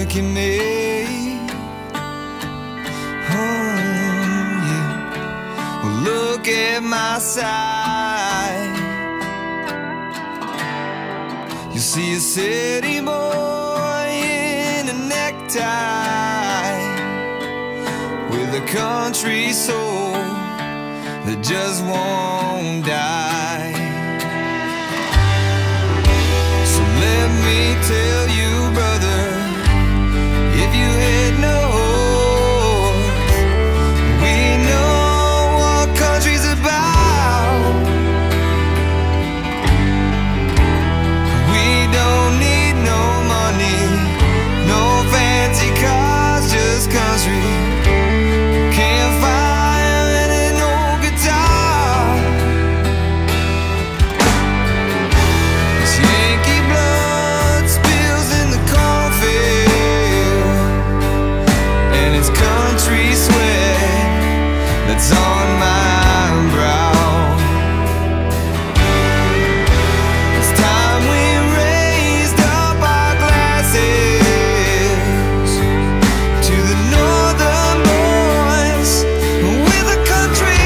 making me. Oh yeah. Well, look at my side. You see a city boy in a necktie, with a country soul that just won't die. So let me tell you, brother, if you head north, we know what country's about. We don't need no money, no fancy cars, just country. Campfire and an old guitar. This Yankee blood spills in the cornfield, and it's country sweat that's on my brow. It's time we raised up our glasses to the northern boys with a country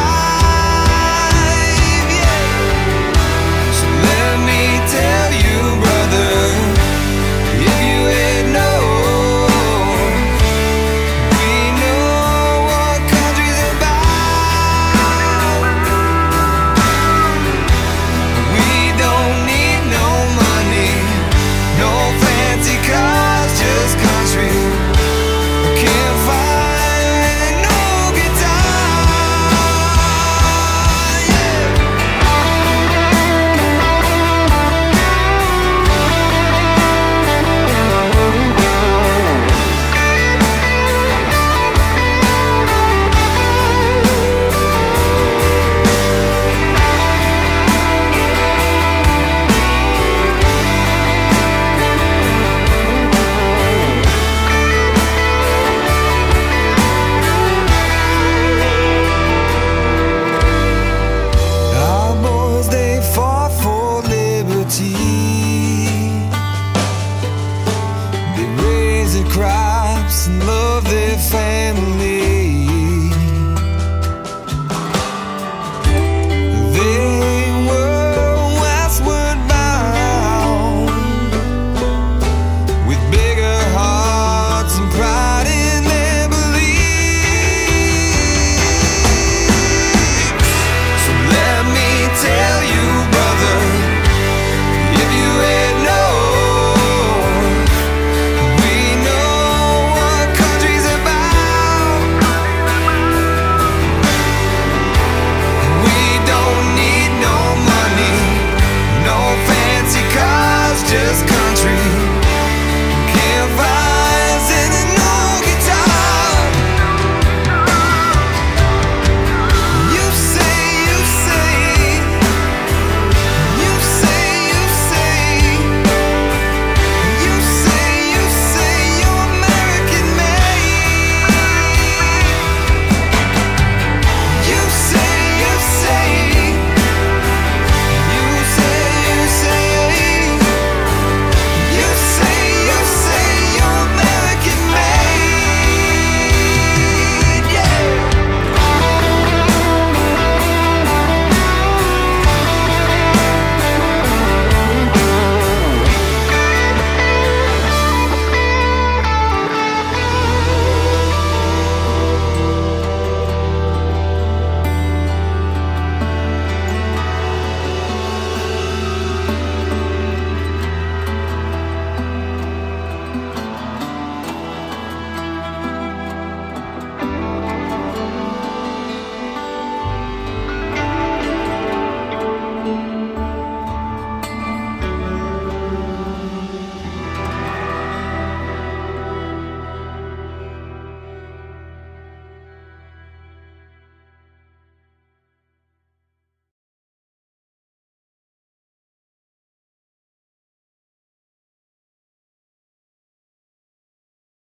life, yeah. So let me tell you, brother, if you ain't know, we know what country's about. We don't need no money, no fancy cars, just country. Campfire and no guitar, yeah. Our boys, they fought for liberty. They raised their crops and loved their family.